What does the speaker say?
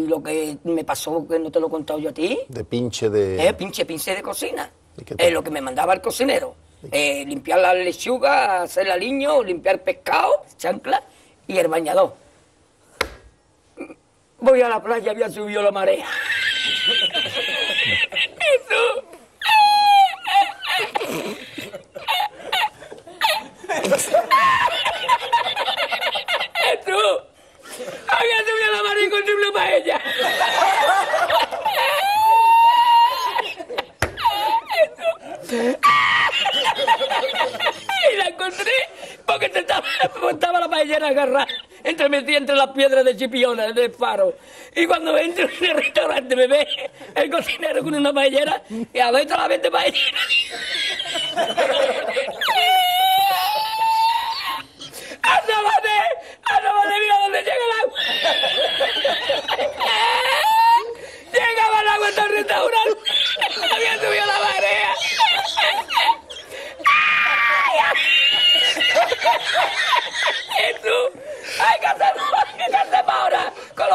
lo que me pasó, que no te lo he contado yo a ti. De pinche de... Pinche de cocina. ¿Y qué tal? Lo que me mandaba el cocinero. Limpiar la lechuga, hacer el aliño, limpiar pescado, chancla y el bañador. Voy a la playa, había subido la marea. Jesús. Jesús. Había subido la marea y encontré una paella. Y la encontré porque estaba la paellera agarrada metida entre las piedras de Chipiona, del faro. Y cuando entro en el restaurante me ve el cocinero con una paellera y a ver toda la vez de paellera. ¡Asómate, mira dónde llega el agua! Llegaba el agua hasta el restaurante. Había subido la marea. ¡Jesús! ¡Hay que hacer ahora! ¡Con